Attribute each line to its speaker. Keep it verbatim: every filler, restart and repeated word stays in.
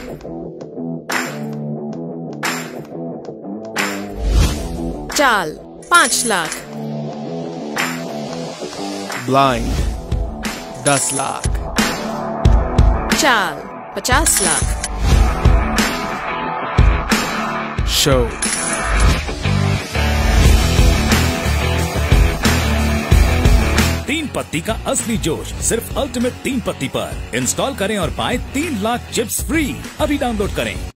Speaker 1: चाल पांच लाख।
Speaker 2: ब्लाइंड दस लाख।
Speaker 1: चाल पचास लाख।
Speaker 2: शो
Speaker 3: तीन पत्ती का असली जोश सिर्फ अल्टीमेट तीन पत्ती पर। इंस्टॉल करें और पाएं तीन लाख चिप्स फ्री। अभी डाउनलोड करें।